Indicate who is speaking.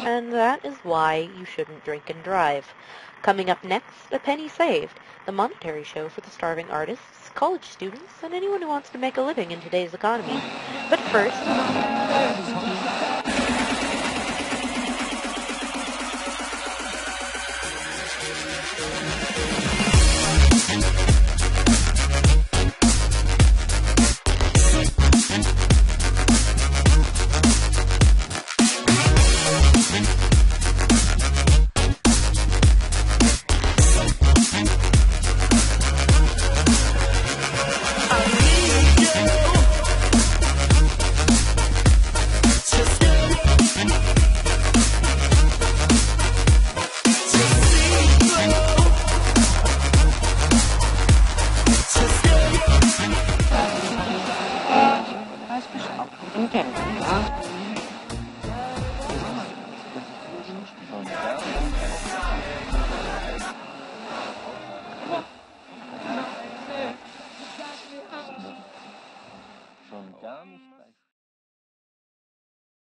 Speaker 1: And that is why you shouldn't drink and drive. Coming up next, A Penny Saved, the monetary show for the starving artists, college students, and anyone who wants to make a living in today's economy. But first...
Speaker 2: Schon gar nicht.